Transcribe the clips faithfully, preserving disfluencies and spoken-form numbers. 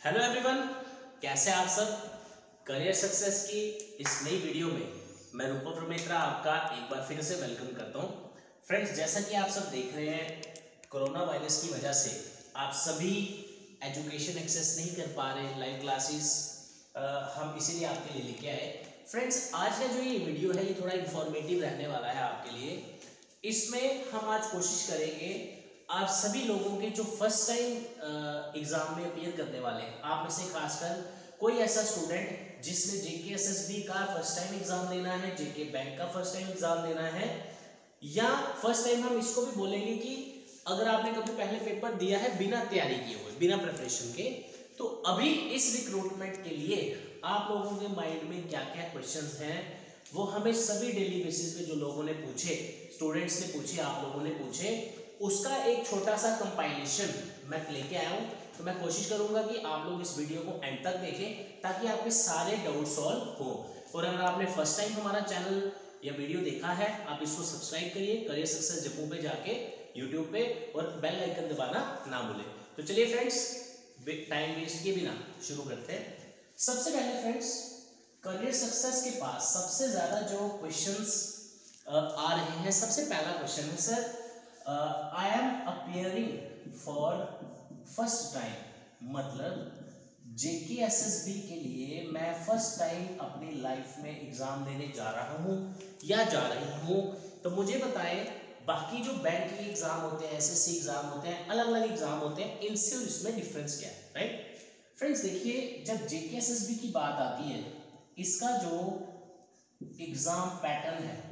Hello everyone, कैसे आप सब। करियर सक्सेस की इस नई वीडियो में मैं रूपक मित्रा आपका एक बार फिर से वेलकम करता हूं। फ्रेंड्स, जैसा कि आप सब देख रहे हैं, कोरोना वायरस की वजह से आप सभी एजुकेशन एक्सेस नहीं कर पा रहे, लाइव क्लासेस हम इसीलिए आपके लिए लेके आए। फ्रेंड्स, आज का जो ये वीडियो है ये थोड़ा इंफॉर्मेटिव रहने वाला है आपके लिए। इसमें हम आज कोशिश करेंगे आप सभी लोगों के जो फर्स्ट टाइम एग्जाम में अपीयर करने वाले हैं, आप में से खासकर कोई ऐसा स्टूडेंट जिसने जेके एसएसबी का फर्स्ट टाइम एग्जाम देना है, जेके बैंक का फर्स्ट टाइम एग्जाम देना है, या फर्स्ट टाइम हम इसको भी बोलेंगे कि अगर आपने कभी पहले पेपर दिया है बिना तैयारी किए हुए, बिना प्रिपरेशन के, तो अभी इस रिक्रूटमेंट के लिए आप लोगों के माइंड में क्या क्या क्वेश्चंस हैं वो हमें सभी डेली बेसिस पे जो लोगों ने पूछे, स्टूडेंट्स ने पूछे, आप लोगों ने पूछे, उसका एक छोटा सा कंपाइलेशन मैं लेके आया हूँ। तो मैं कोशिश करूंगा कि आप लोग इस वीडियो को एंड तक देखें ताकि आपके सारे डाउट सॉल्व हो। और अगर आपने फर्स्ट टाइम हमारा चैनल या वीडियो देखा है, आप इसको सब्सक्राइब करिए करियर सक्सेस जम्मू पे जाके यूट्यूब पे, और बेल आइकन दबाना ना भूलें। तो चलिए फ्रेंड्स, टाइम वेस्ट किए बिना शुरू करते हैं। सबसे पहले फ्रेंड्स, करियर सक्सेस के पास सबसे ज्यादा जो क्वेश्चंस आ रहे हैं, सबसे पहला क्वेश्चन है, sir I am appearing for first time, मतलब जेके एसएसबी के लिए मैं फर्स्ट टाइम अपनी लाइफ में एग्जाम देने जा रहा हूँ या जा रही हूँ। तो मुझे बताएं, बाकी जो बैंक के एग्जाम होते हैं, एसएससी एग्जाम होते हैं, अलग अलग एग्जाम होते हैं, इनसे और इसमें डिफरेंस क्या है, राइट। फ्रेंड्स देखिए, जब जेके एसएसबी की बात आती है, इसका जो एग्जाम पैटर्न है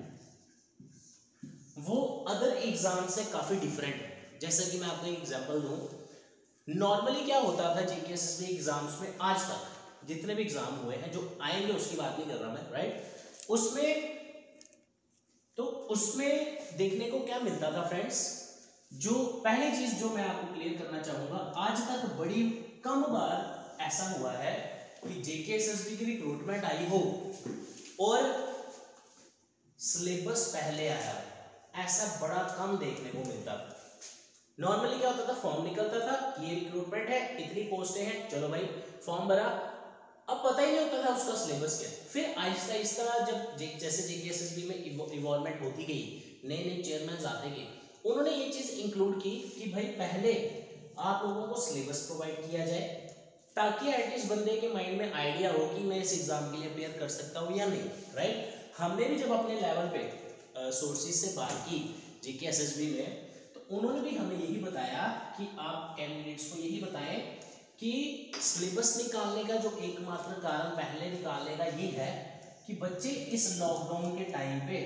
वो अदर एग्जाम से काफी डिफरेंट है। जैसे कि मैं आपको एक एग्जांपल दूं, नॉर्मली क्या होता था जेके एसएसबी एग्जाम्स में, आज तक जितने भी एग्जाम हुए हैं, जो आएंगे उसकी बात नहीं कर रहा मैं, राइट, उसमें तो उसमें देखने को क्या मिलता था फ्रेंड्स, जो पहली चीज जो मैं आपको क्लियर करना चाहूंगा, आज तक बड़ी कम बार ऐसा हुआ है कि जेके एसएसबी की रिक्रूटमेंट आई हो और सिलेबस पहले आया, ऐसा बड़ा कम देखने को मिलता था। नॉर्मली क्या होता था, फॉर्म निकलता था, ये रिक्रूटमेंट है, इतनी पोस्टें हैं, चलो भाई फॉर्म भरा, अब पता ही नहीं होता था उसका सिलेबस क्या है। फिर आहिस्ता आहिस्ता जब जैसे जेके एसएसबी में इवॉल्वमेंट होती गई, नए नए चेयरमैन आते गए, उन्होंने ये चीज इंक्लूड की कि भाई पहले आप लोगों को सिलेबस प्रोवाइड किया जाए, ताकि एटलीस्ट बंदे के माइंड में आइडिया हो कि मैं इस एग्जाम के लिए अपेयर कर सकता हूँ या नहीं, राइट। हमने भी जब अपने लेवल पे सोर्सेज से बात की जेके एसएसबी में, तो उन्होंने भी हमें यही बताया कि आप कैंडिडेट्स को यही बताएं कि सिलेबस निकालने का जो एकमात्र कारण पहले निकालने का ये है कि बच्चे इस लॉकडाउन के टाइम पे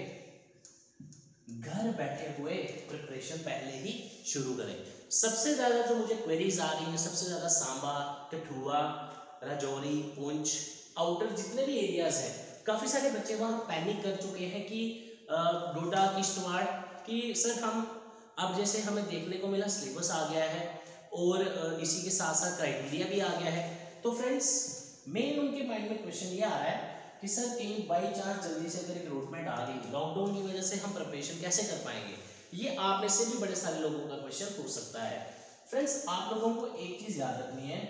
घर बैठे हुए प्रिपरेशन पहले ही शुरू करें। सबसे ज्यादा जो मुझे क्वेरीज आ रही है, सबसे ज्यादा सांबा, कठुआ, राजौरी, पुंछ, आउटर जितने भी एरियाज हैं, काफी सारे बच्चे वहां पैनिक कर चुके हैं कि डोडा, किश्तवाड़, कि सर हम अब जैसे हमें देखने को मिला सिलेबस आ गया है और इसी के साथ साथ क्राइटेरिया भी आ गया है। तो फ्रेंड्स, मेन उनके माइंड में क्वेश्चन ये आ रहा है कि सर कहीं बाई चांस जल्दी से अगर रिक्रूटमेंट आ गई, लॉकडाउन की वजह से हम प्रिपरेशन कैसे कर पाएंगे। ये आप में से भी बड़े सारे लोगों का क्वेश्चन पूछ सकता है। फ्रेंड्स, आप लोगों को एक चीज याद रखनी है,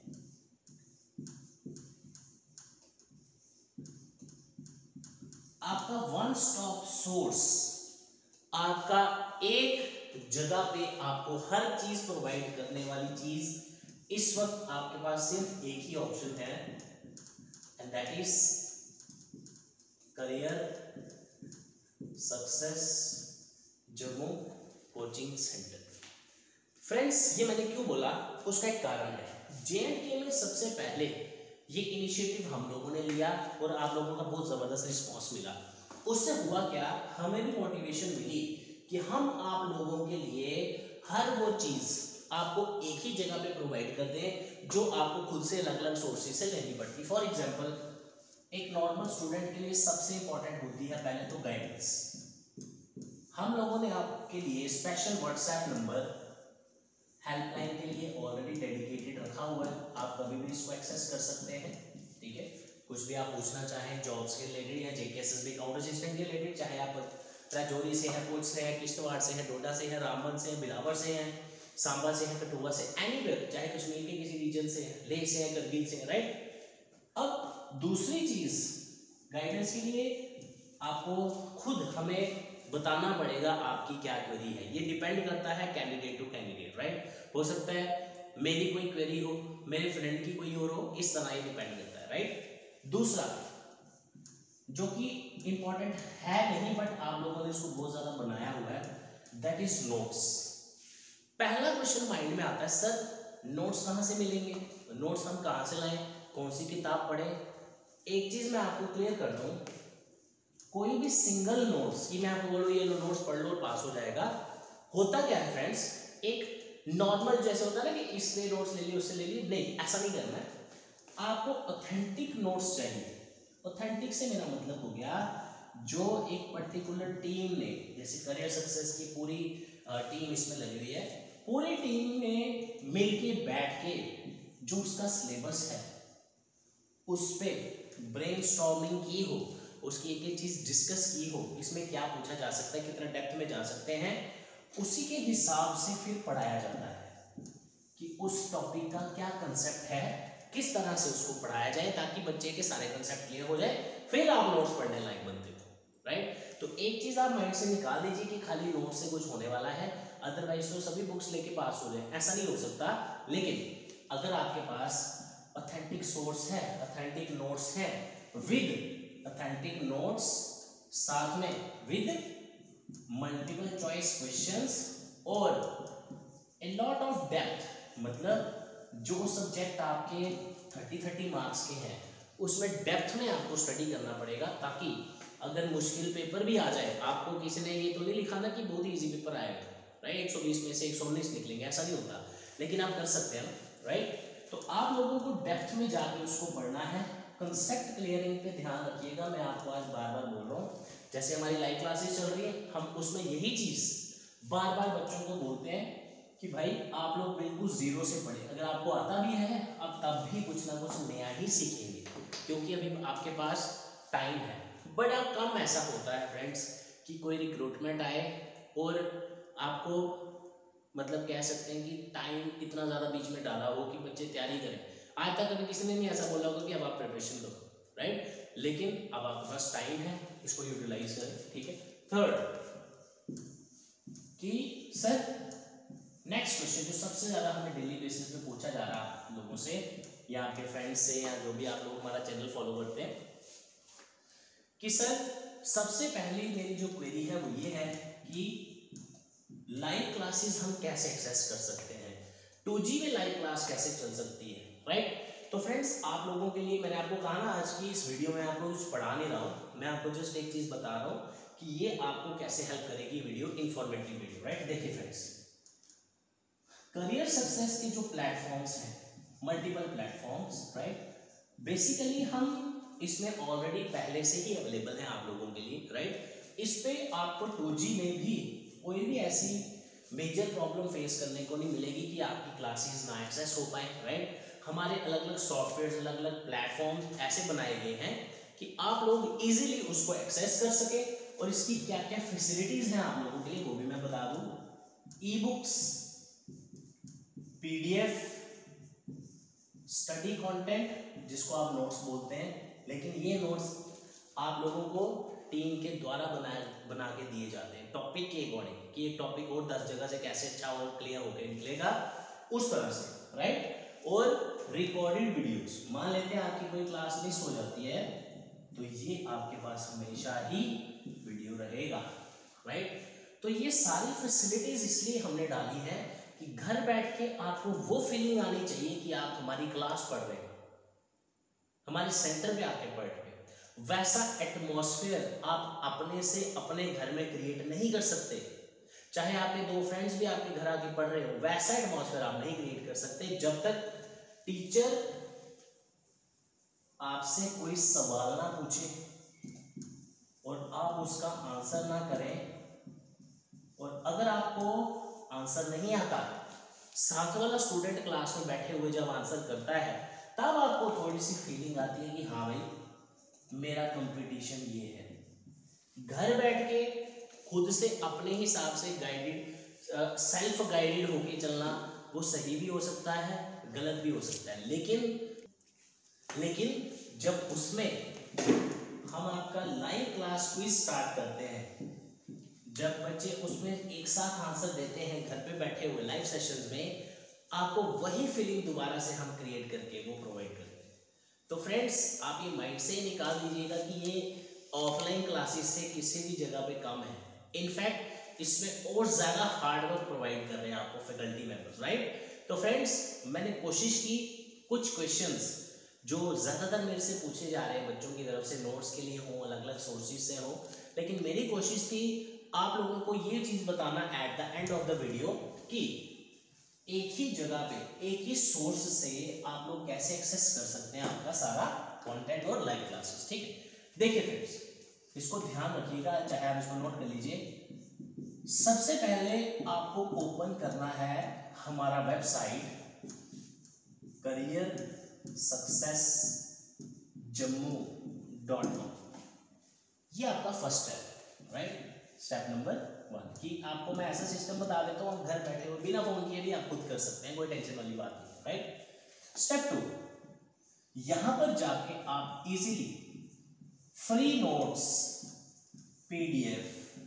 आपका वन स्टॉप सोर्स, आपका एक जगह पे आपको हर चीज प्रोवाइड करने वाली चीज, इस वक्त आपके पास सिर्फ एक ही ऑप्शन है, and that is career success Jammu coaching centre. Friends, ये मैंने क्यों बोला, उसका एक कारण है। जे एंड के में सबसे पहले ये इनिशिएटिव हम लोगों ने लिया और आप लोगों का बहुत जबरदस्त रिस्पॉन्स मिला। उससे हुआ क्या, हमें भी मोटिवेशन मिली कि हम आप लोगों के लिए हर वो चीज आपको एक ही जगह पे प्रोवाइड कर दें जो आपको खुद से अलग अलग सोर्सेज से लेनी पड़ती। फॉर एग्जांपल, एक नॉर्मल स्टूडेंट के लिए सबसे इंपॉर्टेंट होती है पहले तो गाइडेंस। हम लोगों ने आपके लिए स्पेशल व्हाट्सएप नंबर हेल्पलाइन के लिए ऑलरेडी डेडिकेटेड रखा हुआ है, आप कभी भी इसको एक्सेस कर सकते हैं, ठीक है। कुछ भी आप पूछना चाहें जॉब्स के रिलेटेड या जेके एसएसबी काउंटर सिस्टम के रिलेटेड, चाहे आप राजौरी से हैं, पुंछ से हैं, किश्तवाड़ से हैं, डोडा से हैं, रामबन से हैं, बिलावर से हैं, सांबा से हैं, कठुआ से, एनीवेयर, चाहे कश्मीर के किसी रीजन से हैं, लेह से हैं, करगिल से हैं, राइट। अब दूसरी चीज गाइडेंस के लिए आपको खुद हमें बताना पड़ेगा आपकी क्या क्वेरी है। ये डिपेंड करता है कैंडिडेट टू कैंडिडेट, राइट। हो सकता है मेरी कोई क्वेरी हो, मेरे फ्रेंड की कोई और हो, इस तरह ये डिपेंड करता है, राइट। दूसरा जो कि इंपॉर्टेंट है नहीं बट आप लोगों ने इसको बहुत ज्यादा बनाया हुआ है, दैट इज नोट्स। पहला क्वेश्चन माइंड में आता है, सर नोट्स कहाँ से मिलेंगे, नोट्स हम कहाँ से लाएं, कौन सी किताब पढ़ें। एक चीज मैं आपको क्लियर कर दूं, कोई भी सिंगल नोट्स कि मैं आपको बोलूं ये लो नोट्स पढ़ लो और पास हो जाएगा, होता क्या है फ्रेंड्स, एक नॉर्मल जैसे होता है ना कि इसने नोट्स ले लिए उससे ले लिए, नहीं ऐसा नहीं करना है। आपको ऑथेंटिक नोट्स चाहिए। ऑथेंटिक से मेरा मतलब हो गया जो एक पर्टिकुलर टीम ने, जैसे करियर सक्सेस की पूरी टीम इसमें लगी हुई है, पूरी टीम ने मिलके बैठ के जो उसका सिलेबस है उस पे ब्रेनस्टॉर्मिंग की हो, उसकी एक एक चीज डिस्कस की हो, इसमें क्या पूछा जा सकता है, कितना डेप्थ में जा सकते हैं, उसी के हिसाब से फिर पढ़ाया जाता है कि उस टॉपिक का क्या कंसेप्ट है, किस तरह से उसको पढ़ाया जाए ताकि बच्चे के सारे कंसेप्ट क्लियर हो जाए, फिर आप नोट्स पढ़ने लायक बनते हो, राइट। तो एक चीज आप माइंड से निकाल दीजिए कि खाली नोट्स से कुछ होने वाला है, अदरवाइज तो सभी बुक्स लेके पास हो जाए, ऐसा नहीं हो सकता। लेकिन अगर आपके पास ऑथेंटिक सोर्स है, ऑथेंटिक नोट्स है, विद ऑथेंटिक नोट्स साथ में विद मल्टीपल चॉइस क्वेश्चंस और ए लॉट ऑफ डेप्थ, मतलब जो सब्जेक्ट आपके थर्टी थर्टी मार्क्स के हैं उसमें डेप्थ में आपको स्टडी करना पड़ेगा, ताकि अगर मुश्किल पेपर भी आ जाए, आपको किसी ने ये तो नहीं लिखा ना कि बहुत इजी पेपर आएगा, राइट, एक सौ बीस में से एक सौ उन्नीस निकलेंगे, ऐसा नहीं होता, लेकिन आप कर सकते हैं ना, राइट। तो आप लोगों को डेप्थ में जाके उसको पढ़ना है। कंसेप्ट क्लियरिंग पे ध्यान रखिएगा, मैं आपको आज बार बार बोल रहा हूँ, जैसे हमारी लाइव क्लासेस चल रही है, हम उसमें यही चीज बार बार बच्चों को बोलते हैं कि भाई आप लोग बिल्कुल जीरो से पढ़े, अगर आपको आता भी है अब तब भी कुछ ना कुछ नया ही सीखेंगे, क्योंकि अभी आपके पास टाइम है। बड़ा कम ऐसा होता है फ्रेंड्स कि कोई रिक्रूटमेंट आए और आपको मतलब कह सकते हैं कि टाइम इतना ज़्यादा बीच में डाला हो कि बच्चे तैयारी करें। आज तक कभी किसी ने नहीं ऐसा बोला होगा कि अब आप प्रिपरेशन करो, राइट, लेकिन अब आपके पास टाइम है, इसको यूटिलाइज करें, ठीक है। थर्ड कि सर नेक्स्ट क्वेश्चन जो सबसे ज़्यादा हमें डेली बेसिस पे पूछा जा रहा है लोगों से या आपके फ्रेंड्स से या जो भी आप लोग हमारा चैनल फॉलो करते हैं, कि सर सबसे पहली मेरी जो क्वेरी है वो ये है कि लाइव क्लासेस हम कैसे एक्सेस कर सकते हैं, टू जी में लाइव क्लास कैसे चल सकती है, राइट। तो फ्रेंड्स आप लोगों के लिए मैंने आपको कहा ना आज की इस वीडियो में आपको कुछ पढ़ा नहीं रहा हूँ, मैं आपको जस्ट एक चीज़ बता रहा हूँ कि ये आपको कैसे हेल्प करेगी वीडियो, इंफॉर्मेटिव वीडियो, राइट। देखिए फ्रेंड्स, करियर सक्सेस के जो प्लेटफॉर्म्स हैं, मल्टीपल प्लेटफॉर्म्स, राइट, बेसिकली हम इसमें ऑलरेडी पहले से ही अवेलेबल हैं आप लोगों के लिए, राइट। इस पे आपको टू जी में भी कोई भी ऐसी मेजर प्रॉब्लम फेस करने को नहीं मिलेगी कि आपकी क्लासेस ना एक्सेस हो पाए, राइट। हमारे अलग अलग सॉफ्टवेयर, अलग अलग प्लेटफॉर्म ऐसे बनाए गए हैं कि आप लोग इजीली उसको एक्सेस कर सके, और इसकी क्या क्या फैसिलिटीज हैं आप लोगों के लिए वो भी मैं बता दूं। E books, PDF, study content जिसको आप नोट्स बोलते हैं, लेकिन ये नोट्स आप लोगों को टीम के द्वारा बनाए बना के दिए जाते हैं टॉपिक के अकॉर्डिंग, कि एक टॉपिक और दस जगह से कैसे अच्छा और क्लियर होकर निकलेगा उस तरह से, राइट। और रिकॉर्डेड वीडियोस, मान लेते हैं आपकी कोई क्लास मिस हो जाती है तो ये आपके पास हमेशा ही वीडियो रहेगा, राइट। तो ये सारी फैसिलिटीज इसलिए हमने डाली है कि घर बैठ के आपको वो फीलिंग आनी चाहिए कि आप हमारी क्लास पढ़ रहे हो, हमारे सेंटर पे आके पढ़ रहे हो। वैसा एटमॉस्फेयर आप अपने से अपने घर में क्रिएट नहीं कर सकते, चाहे आपके दो फ्रेंड्स भी आपके घर आके पढ़ रहे हो, वैसा एटमॉस्फेयर आप नहीं क्रिएट कर सकते जब तक टीचर आपसे कोई सवाल ना पूछे और आप उसका आंसर ना करें, और अगर आपको आंसर नहीं आता, साथ वाला स्टूडेंट क्लास में बैठे हुए जब आंसर करता है तब आपको थोड़ी सी फीलिंग आती है कि हाँ भाई मेरा कंपटीशन ये है। घर बैठ के खुद से अपने हिसाब से गाइडेड, सेल्फ गाइडेड होके चलना वो सही भी हो सकता है, गलत भी हो सकता है, लेकिन लेकिन जब उसमें हम आपका लाइव क्लास क्विज स्टार्ट करते हैं, जब बच्चे उसमें एक साथ आंसर देते हैं घर पे बैठे हुए लाइव सेशंस में, आपको वही फीलिंग दोबारा से हम क्रिएट करके वो प्रोवाइड करते हैं। तो फ्रेंड्स, आप ये माइंड से निकाल दीजिएगा कि ये ऑफलाइन क्लासेस से किसी भी जगह पे कम है। इनफैक्ट इसमें और ज़्यादा हार्डवर्क प्रोवाइड कर रहे हैं आपको फैकल्टी मेंबर्स, राइट। तो फ्रेंड्स, मैंने कोशिश की कुछ क्वेश्चंस जो ज़्यादातर मेरे से पूछे जा रहे हैं बच्चों की तरफ से, नोट्स के लिए हो, अलग अलग सोर्सेज से हो, लेकिन मेरी कोशिश थी आप लोगों को ये चीज़ बताना at the end of the video कि एक ही जगह पे, एक ही सोर्स से आप लोग कैसे एक्सेस कर सकते हैं आपका सारा कंटेंट और लाइव क्लासेस, ठीक है। देखिए फ्रेंड्स, इसको ध्यान रखिएगा, चाहे आप इसको नोट कर लीजिए। सबसे पहले आपको ओपन करना है हमारा website career success Jammu dot com. ये आपका first step, right. Step number one कि आपको मैं ऐसा सिस्टम बता देता हूँ, घर बैठे हुए बिना फोन किए भी आप खुद कर सकते हैं, कोई टेंशन वाली बात नहीं, राइट। स्टेप टू, यहां पर जाके आप easily free notes, PDF,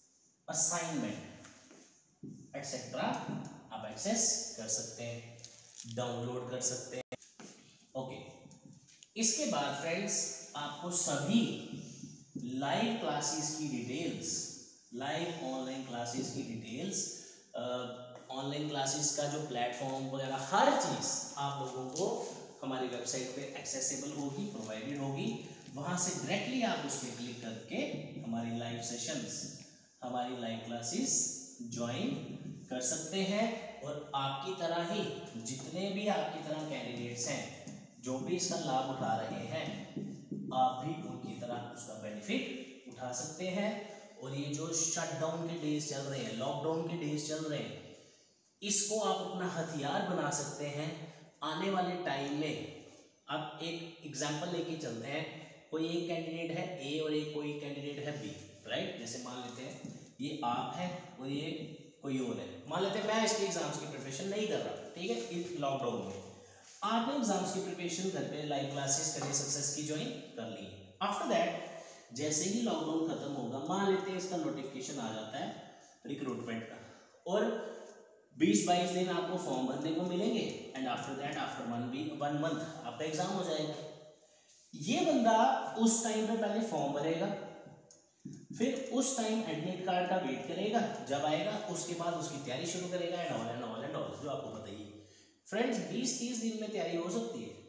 assignment etcetera आप एक्सेस कर सकते हैं, डाउनलोड कर सकते हैं। ओके, इसके बाद फ्रेंड्स, आपको सभी लाइव क्लासेस की डिटेल्स, लाइव ऑनलाइन क्लासेस की डिटेल्स, ऑनलाइन क्लासेस का जो प्लेटफॉर्म वगैरह हर चीज़ आप लोगों को हमारी वेबसाइट पे एक्सेसिबल होगी, प्रोवाइडेड होगी। वहाँ से डायरेक्टली आप उस पर क्लिक करके हमारी लाइव सेशंस, हमारी लाइव क्लासेस ज्वाइन कर सकते हैं। और आपकी तरह ही जितने भी आपकी तरह कैंडिडेट्स हैं जो भी इसका लाभ उठा रहे हैं, आप भी उनकी तरह उसका बेनिफिट उठा सकते हैं। और ये जो शटडाउन के डेज चल रहे हैं, लॉकडाउन के डेज चल रहे हैं, इसको आप अपना हथियार बना सकते हैं आने वाले टाइम में। अब एक एग्जांपल लेके चलते हैं, कोई एक कैंडिडेट है ए और एक कोई कैंडिडेट है बी, राइट। जैसे मान लेते हैं ये आप है और ये कोई और है। मान लेते हैं मैं इसके एग्जाम्स की प्रिपरेशन नहीं कर रहा, ठीक है, इस लॉकडाउन में आपने एग्जाम्स की प्रिपरेशन घर पे लाइव क्लासेस करियर सक्सेस की ज्वाइन कर ली है। आफ्टर दैट जैसे ही लॉकडाउन खत्म होगा, मान लेते हैं इसका नोटिफिकेशन आ जाता है रिक्रूटमेंट का, और बीस बाईस दिन आपको फॉर्म भरने को मिलेंगे, and after that after one week one month आपका एग्जाम हो जाएगा। ये बंदा उस टाइम पे पहले फॉर्म भरेगा, फिर उस टाइम एडमिट कार्ड का वेट करेगा, जब आएगा उसके बाद उसकी तैयारी शुरू करेगा, and all and all and all जो आपको बताइए फ्रेंड्स, बीस तीस दिन में तैयारी हो सकती है।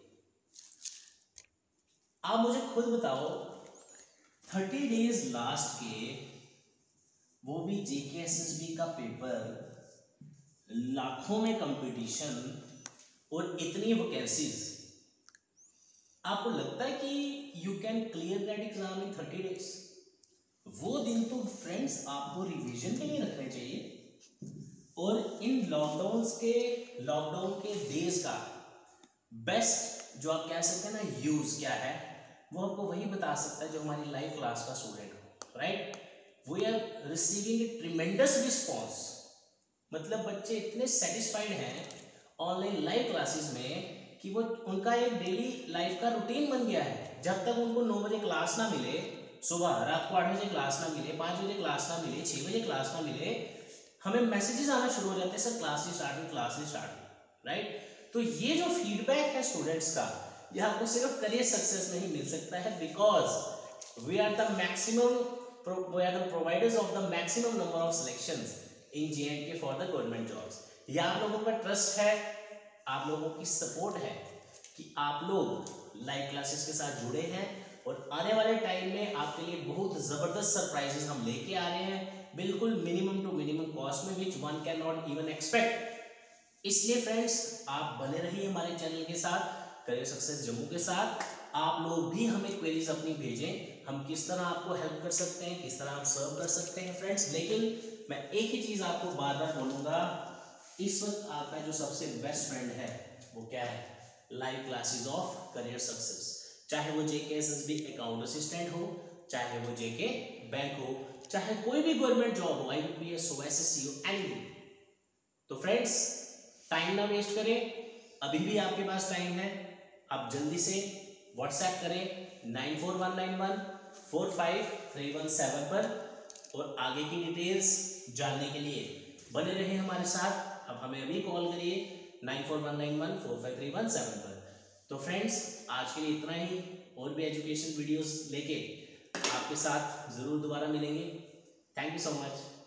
आप मुझे खुद बताओ, थर्टी डेज लास्ट के, वो भी जेके एसएसबी का पेपर, लाखों में कंपटीशन और इतनी वैकेंसीज, आपको लगता है कि you can clear that exam in thirty days? वो दिन तो फ्रेंड्स आपको रिवीजन के लिए रखने चाहिए। और इन लॉकडाउन के लॉकडाउन के डेज का बेस्ट जो आप कह सकते हैं ना यूज क्या है, वो आपको वही बता सकता है जो हमारी लाइव क्लास का स्टूडेंट हो, right. We are receiving a tremendous response, मतलब बच्चे इतने सेटिस्फाइड हैं ऑनलाइन लाइव क्लासेस में कि वो उनका एक डेली लाइफ का रूटीन बन गया है। जब तक उनको नौ बजे क्लास ना मिले, सुबह रात को आठ बजे क्लास ना मिले, पाँच बजे क्लास ना मिले, छः बजे क्लास ना मिले, हमें मैसेजेस आना शुरू हो जाते हैं, सर क्लास स्टार्ट हुई, क्लास स्टार्ट हुई, राइट। तो ये जो फीडबैक है स्टूडेंट्स का, ये आपको सिर्फ करियर सक्सेस में ही मिल सकता है, because we are the maximum we are the providers of the maximum number of selections in J and K for the government jobs. ये आप लोगों का ट्रस्ट है, आप लोगों की सपोर्ट है कि आप लोग लाइव क्लासेस के साथ जुड़े हैं, और आने वाले टाइम में आपके लिए बहुत जबरदस्त सरप्राइजेस हम लेके आ रहे हैं, बिल्कुल मिनिमम टू मिनिमम कॉस्ट में, which one can not even expect. इसलिए फ्रेंड्स, आप बने रहिए हमारे चैनल के साथ, करियर सक्सेस जम्मू के साथ। आप लोग भी हमें क्वेरीज अपनी भेजें, हम किस तरह आपको हेल्प कर सकते हैं, किस तरह हम सर्व कर सकते हैं फ्रेंड्स। लेकिन मैं एक ही चीज आपको बार बार बोलूंगा, इस वक्त आपका जो सबसे बेस्ट फ्रेंड है वो क्या है? Live classes of career success. चाहे वो जेके एसएसबी अकाउंट असिस्टेंट हो, चाहे वो जेके बैंक हो, चाहे कोई भी गवर्नमेंट जॉब हो, आईबीपीएस हो, एसएससी हो, एनीथिंग। तो फ्रेंड्स, टाइम ना वेस्ट करें, अभी भी आपके पास टाइम है, आप जल्दी से व्हाट्सएप करें nine four one nine one four five three one seven पर और आगे की डिटेल्स जानने के लिए बने रहे हमारे साथ। अब हमें अभी कॉल करिए nine four one nine one four five three one seven पर। तो फ्रेंड्स आज के लिए इतना ही, और भी एजुकेशन वीडियोस लेके आपके साथ ज़रूर दोबारा मिलेंगे। Thank you so much.